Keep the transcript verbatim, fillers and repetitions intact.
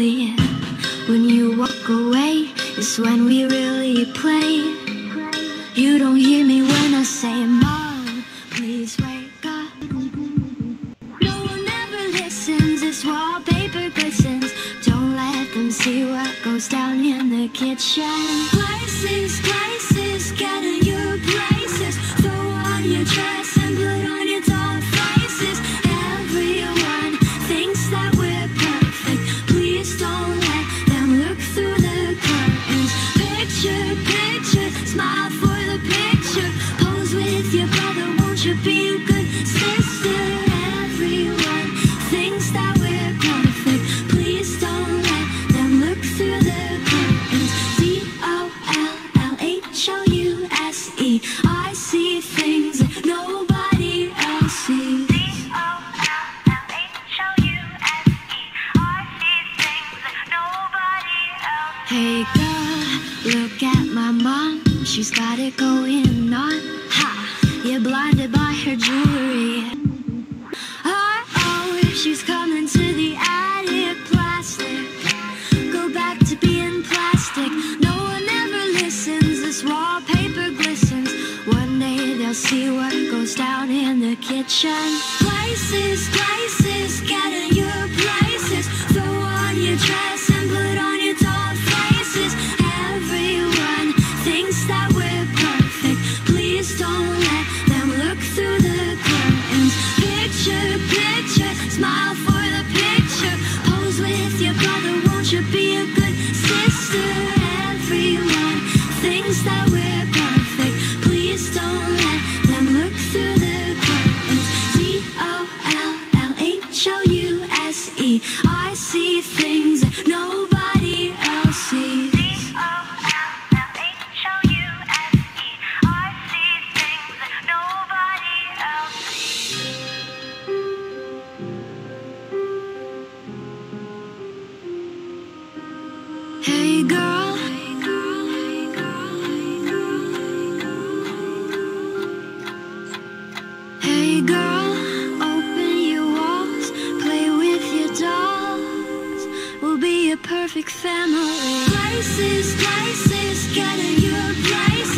family. When you walk away, it's when we really play. You don't hear me when I say, Mom, please wake up. No one ever listens, this wallpaper glistens. Don't let them see what goes down in the kitchen. Places, places, get in your places. Throw on your dress and put on your doll faces. Everyone thinks that we're perfect. Please don't let them look through the curtains. Picture, picture, smile for the picture. Pose with your brother, won't you be a good sister? Everyone thinks that we're perfect. Please don't let them look through the curtains. D O L L H O U S E. I see things that nobody else sees. D O L L H O U S E. I see things that nobody else sees. Hey girl, look at my mom. She's got it going on. Ha! You're blinded by her jewelry. Uh-oh, she's coming to the attic. Plastic, go back to being plastic. No one ever listens, this wallpaper glistens. One day they'll see what goes down in the kitchen. Places, places, get in your places. Throw on your dress and put on your doll faces. Everyone thinks that we're perfect. Please don't let them look through the curtains. Picture, picture, smile for the picture. Pose with your brother, won't you be a good sister? Everyone thinks that we're perfect. Please don't let them look through the curtains. D O L L H O U S E. I see things that nobody else sees. D O L L H O U S E. I see things that nobody else sees. Hey girl, hey girl, open your walls, play with your dolls. We'll be a perfect family. Places, places, get in your places.